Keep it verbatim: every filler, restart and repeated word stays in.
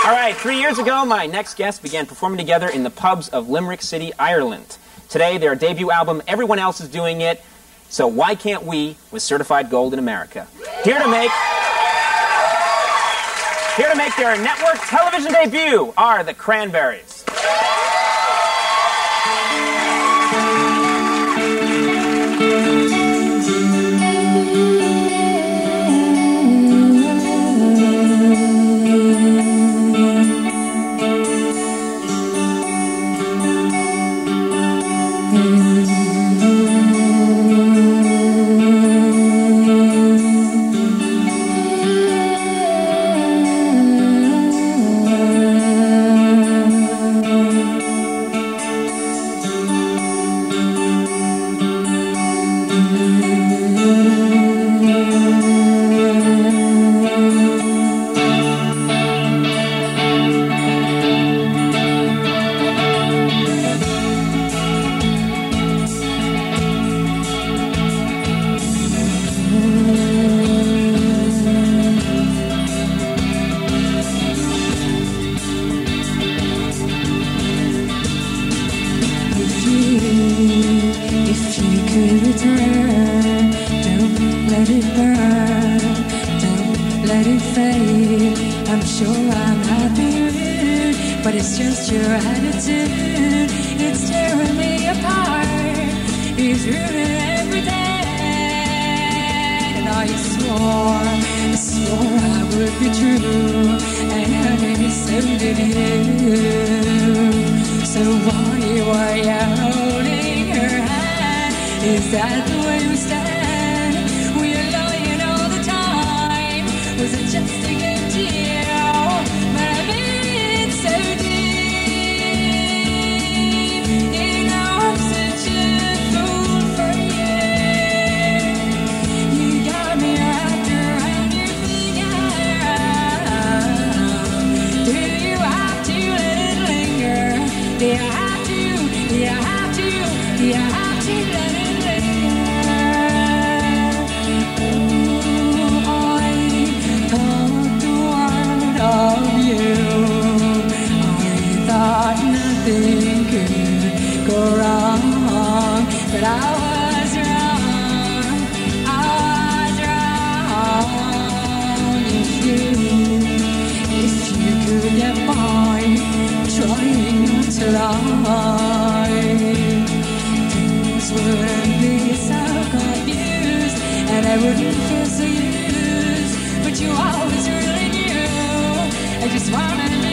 All right, three years ago, my next guests began performing together in the pubs of Limerick City, Ireland. Today, their debut album, Everyone Else Is Doing It, so why can't we, was certified gold in America. Here to make, here to make their network television debut are the Cranberries. But it's just your attitude, it's tearing me apart. It's ruining every day. And I swore, I swore I would be true, and honey, so did you. So why were you holding her hand? Is that the way we stand? We're lying all the time. Was it just a game to you? But I made it so deep. You know I'm such a fool for you. You got me wrapped around your finger. Do you have to let it linger? Do you have to? Do you have to? Do you have to let it linger? Oh, I thought the world of you. I thought nothing could go wrong, but I was wrong. I was wrong. If you, if you could get by trying not to lie, things wouldn't be so confused, and I wouldn't feel so used. But you always really knew. I just wanna